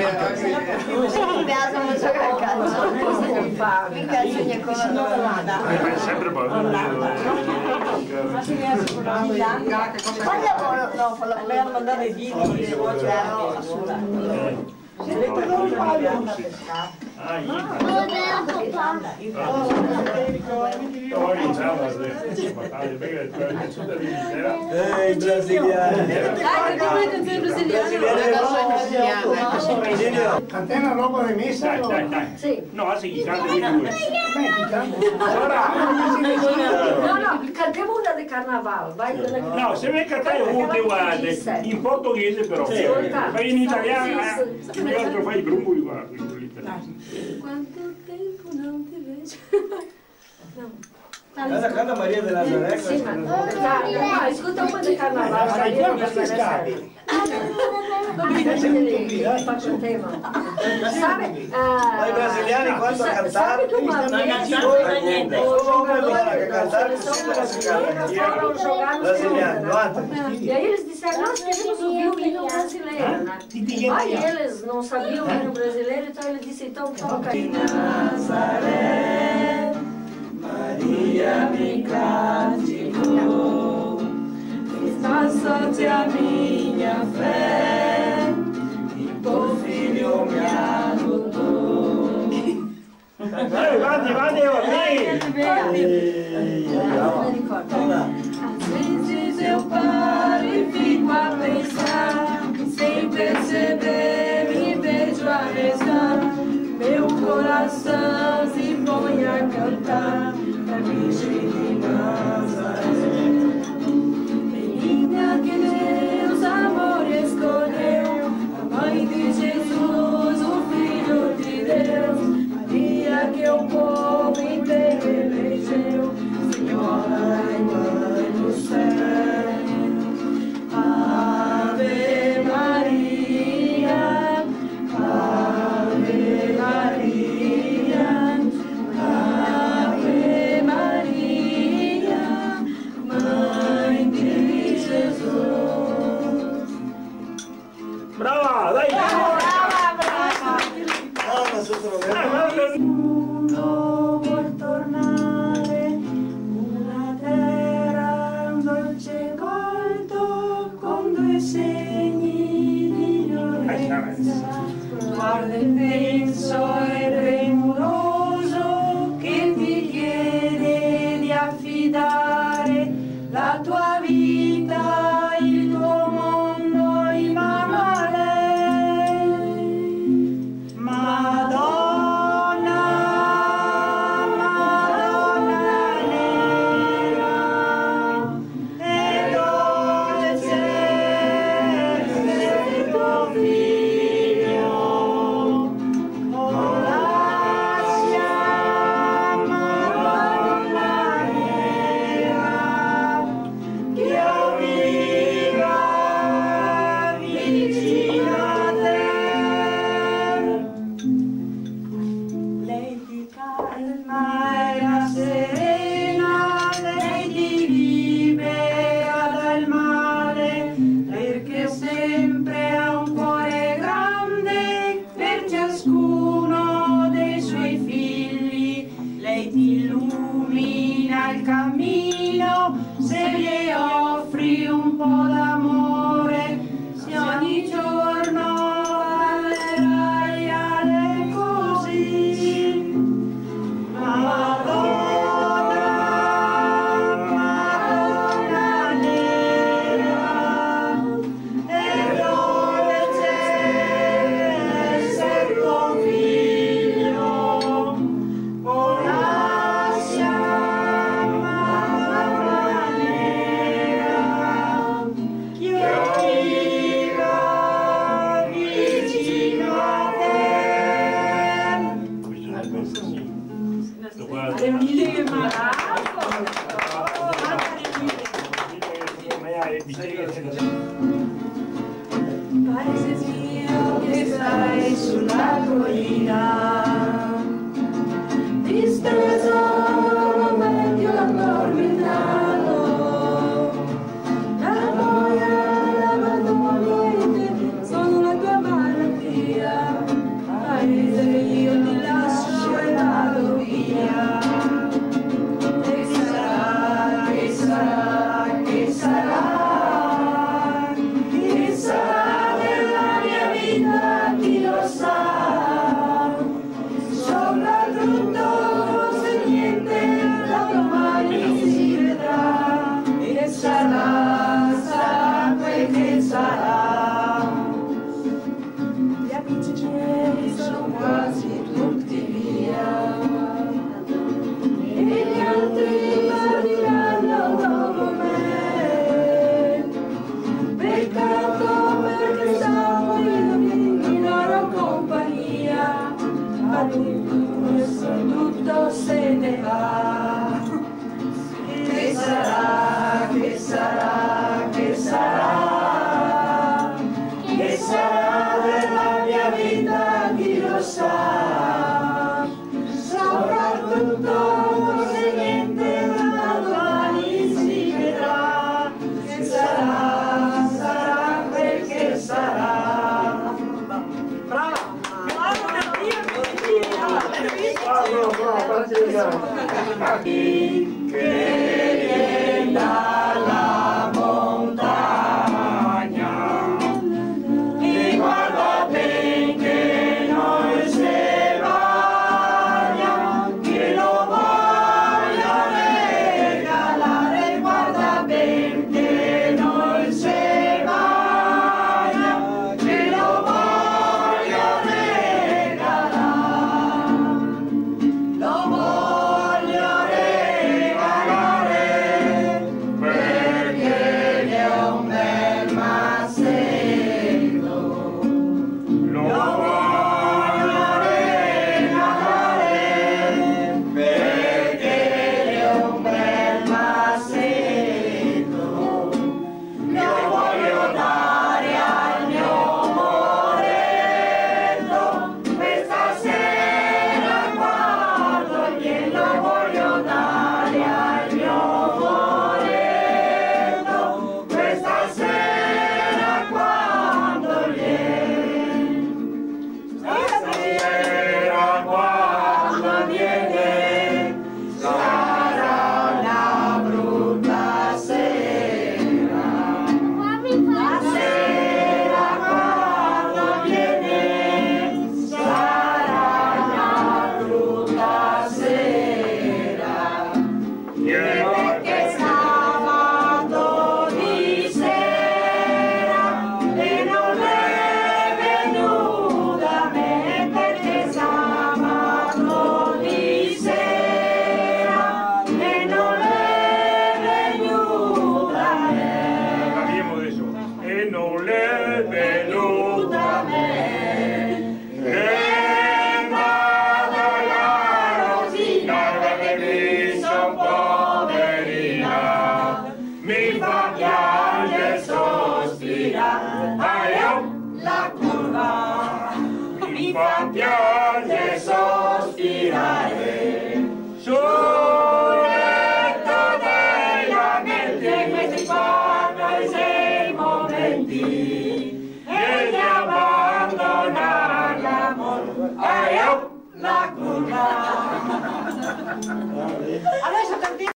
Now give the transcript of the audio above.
Mi piace non giocare a calcio. Mi piace ogni cosa. È sempre bello. No, fa la Per mandare i video, assolutamente. I brasiliani. Dai, che dovete sei brasiliano. Cant'è una roba remessa? Dai. Sì. No, sì, canta di due. No, cantiamo una di carnaval, vai. No, se vuoi cantare una, guarda, in portoghese però. Fai in italiano, l'altro fai i brumuli, guarda. Quanto tempo non ti vedo. Canta Maria de Nazaré. Sì, ma ascolta un po' di carnaval. Ma io questi scavi. Faccio un tema. Ma i brasiliani quando a cantare? Sabe che uma vez e aí eles disseram, nós queremos ouvir o hino brasileiro, né? Aí eles não sabiam o hino brasileiro, então ele disse, então toca aí. Nazaré, Maria me cativou, está sorte a minha fé, e por filho me adotou. Vai, Às vezes eu paro e fico a pensar, sem perceber me vejo a rezar, meu coração se põe a cantar a Virgem de Nazaré. Menina que Deus amor escolheu, a mãe de Jesus, o Filho de Deus, Maria que o povo inteiro elegeu, Senhora e Mãe do céu. Ave Maria, Ave Maria, Ave Maria, Mãe de Jesus. brava, dai! Mundo vuol tornare una terra, un dolce volto con due segni di violenza. Guarda intenso e premuroso che ti chiede di affidare la tua vita, il tuo mondo in mano a lei. Madonna, Madonna nera, e dolce essere tuo figlio. Oh, lascia, Madonna nera, che io viva vicino a te. Lei ti calma e la serena, lei ti libera dal male, perché sempre ha un cuore grande per ciascuno dei suoi figli. Lei ti illumina il cammino se le offri un po' d'amore, se ogni giorno allerai a lei così. Madonna, Madonna nera, e dolce essere tuo figlio. Oh, lascia, Madonna nera, che io viva vicino a te. Paese mio che stai sulla collina, disteso vecchio addormentato, la boia, l'abbandono sono la tua malattia. questo tutto se ne va. Che sarà, che sarà, che sarà, che sarà della mia vita, chi lo sa, soprattutto se niente da domani si vedrà, che sarà, sarà quel che sarà. Brava! Che viene dalla montagna e guarda ben che non se bagna, che lo voglio regalare, guarda ben che non se bagna, che lo voglio regalare, lo voglio regalare perché è un bel massetto, lo voglio regalare perché è un bel massetto, lo voglio dare al mio moretto questa sera quando glielo voglio dare al mio moretto questa sera quando viene sarà una brutta sera, la sera quando viene sarà una brutta sera, perché sabato di sera e non è venuta a me, perché sabato di sera e non è venuta a me. Cambiamo adesso. E non le è venuta A me. e vado la rosina perché mi son poverina, mi fa piangere sospirare, La curva mi fa piangere sospirare sul letto della mente, questi 4 e 6 momenti e di abbandonare l'amore, la curva. Adesso